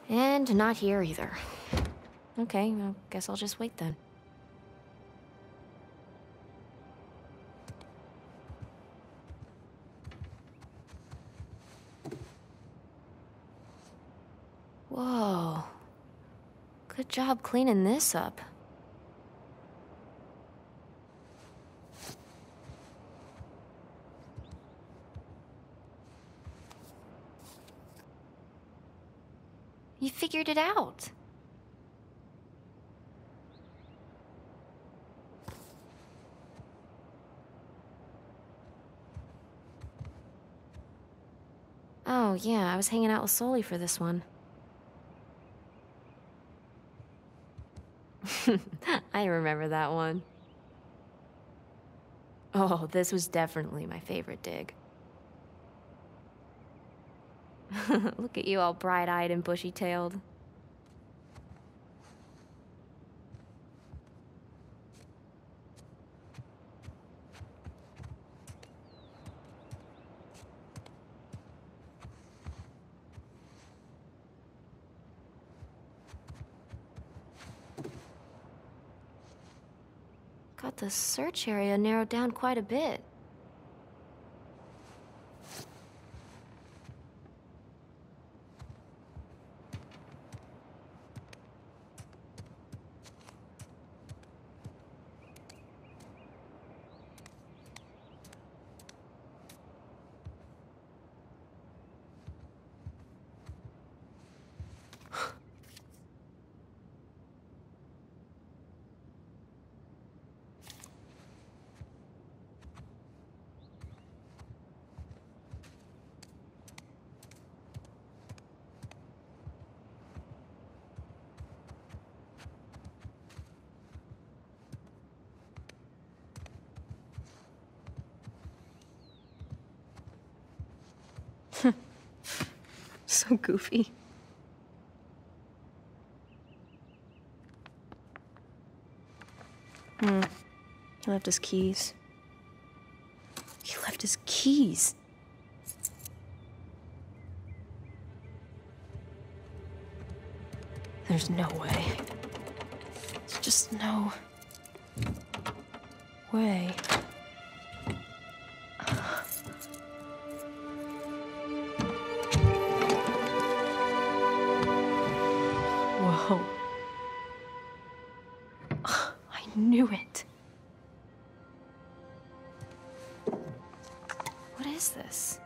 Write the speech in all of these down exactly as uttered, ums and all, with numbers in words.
And not here either. Okay, I guess I'll just wait then. Whoa. Good job cleaning this up. You figured it out. Oh, yeah, I was hanging out with Sully for this one. I remember that one. Oh, this was definitely my favorite dig. Look at you all bright-eyed and bushy-tailed. Got the search area narrowed down quite a bit. So goofy. Hmm. He left his keys. He left his keys. There's no way. There's just no way. Whoa. I knew it. What is this?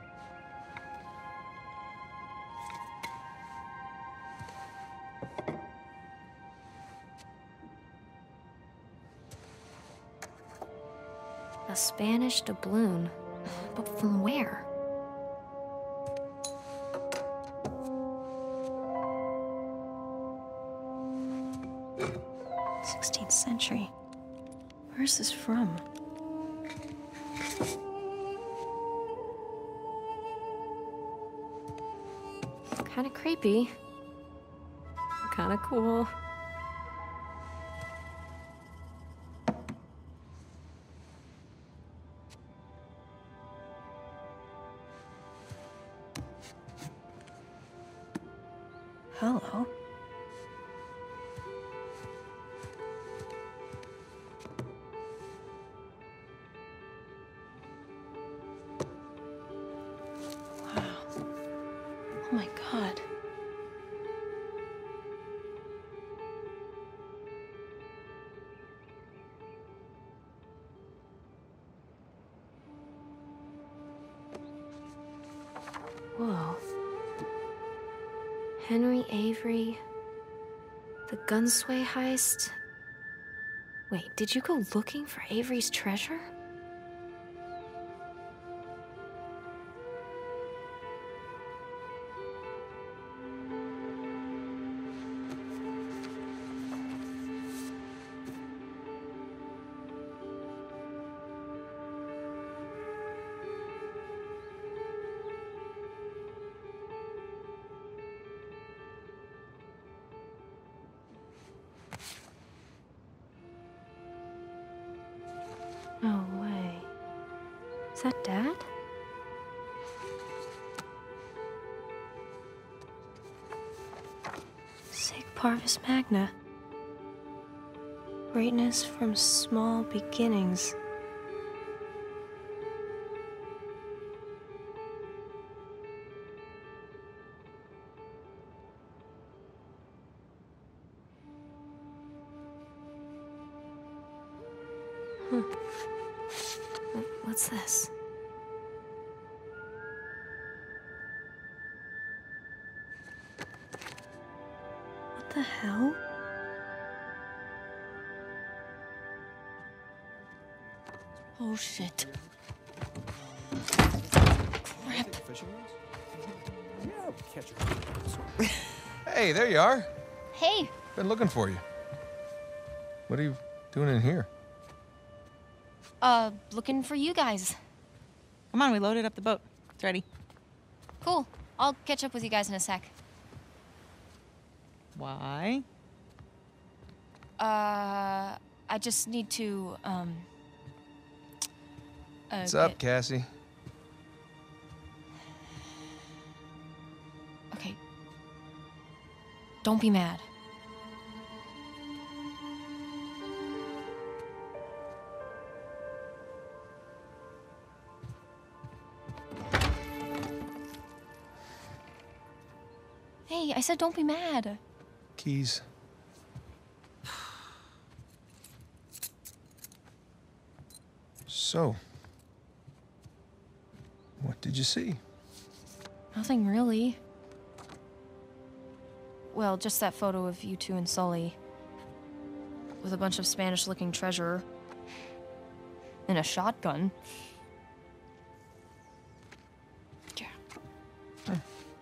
A Spanish doubloon. But from where? sixteenth century. Where's this from? Kinda creepy. Kinda cool. Hello. Wow. Oh my God. Whoa. Henry Avery. The Gunsway heist. Wait, did you go looking for Avery's treasure? No way. Is that Dad? Sic Parvis Magna. Greatness from small beginnings. Hmm. Wh- What's this? What the hell? Oh shit. Crap. Hey, there you are. Hey, Been looking for you. What are you doing in here? uh, looking for you guys. Come on, we loaded up the boat. It's ready. Cool. I'll catch up with you guys in a sec. Why? Uh, I just need to, um... Uh, What's up, get- Cassie? Okay. Don't be mad. Hey, I said don't be mad. Keys. So, what did you see? Nothing really. Well, just that photo of you two and Sully. With a bunch of Spanish-looking treasure. And a shotgun. Yeah.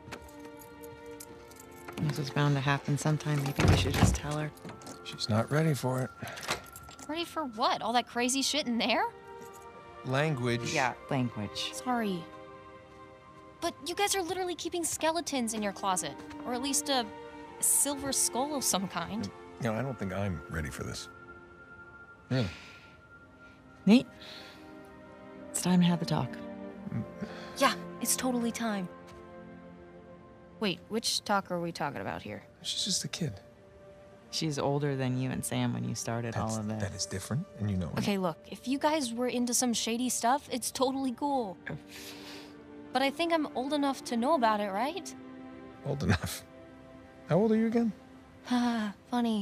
This was bound to happen sometime. Maybe we should just tell her. She's not ready for it. Ready for what? All that crazy shit in there? Language. Yeah, language. Sorry. But you guys are literally keeping skeletons in your closet. Or at least a silver skull of some kind. You know, I don't think I'm ready for this. Really? Nate, it's time to have the talk. Yeah, it's totally time. Wait, which talk are we talking about here? She's just a kid. She's older than you and Sam when you started That's, all of this. that is different, and you know it. Okay, look, if you guys were into some shady stuff, it's totally cool. But I think I'm old enough to know about it, right? Old enough. How old are you again? Haha, funny.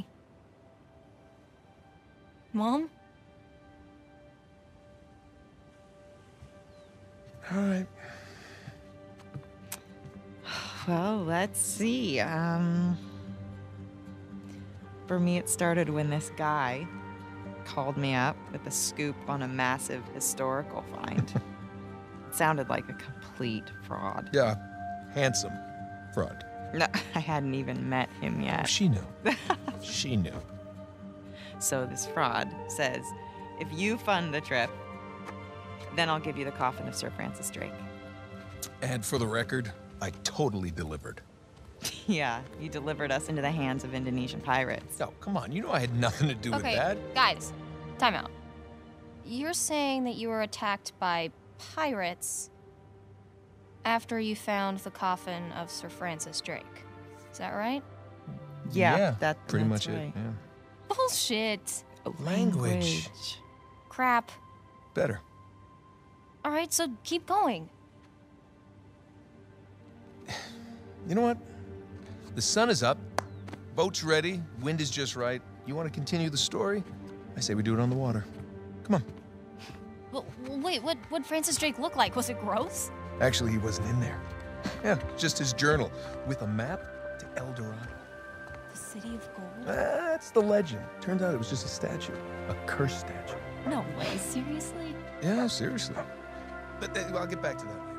Mom? All right. Well, let's see. Um, for me, it started when this guy called me up with a scoop on a massive historical find. It sounded like a complete fraud. Yeah, handsome fraud. No, I hadn't even met him yet. She knew. She knew. So this fraud says, if you fund the trip, then I'll give you the coffin of Sir Francis Drake. And for the record, I totally delivered. Yeah, you delivered us into the hands of Indonesian pirates. No, come on. You know I had nothing to do with Okay, that. guys, time out. You're saying that you were attacked by pirates after you found the coffin of Sir Francis Drake. Is that right? Yeah, that, pretty that's much right. it. Yeah. Bullshit. Language. Crap. Better. All right, so keep going. You know what? The sun is up. Boat's ready. Wind is just right. You want to continue the story? I say we do it on the water. Come on. Well, wait, what what Francis Drake look like? Was it gross? Actually, he wasn't in there. Yeah, just his journal with a map to El Dorado. The city of gold? That's the legend. Turns out it was just a statue. A cursed statue. No way, seriously? Yeah, seriously. But uh, I'll get back to that later.